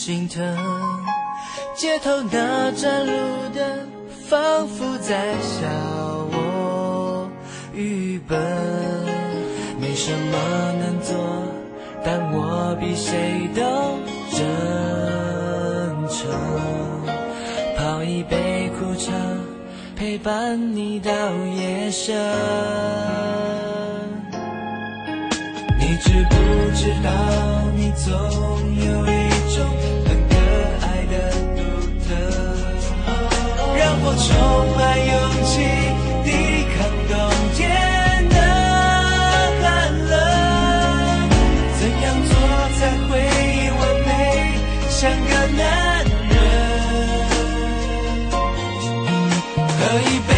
心疼。街头那盏路灯仿佛在笑我愚笨，没什么能做，但我比谁都真诚。泡一杯苦茶，陪伴你到夜深。你知不知道，你总有一种很可爱的独特，让我充满勇气抵抗冬天的寒冷。怎样做才会完美，像个男人？喝一杯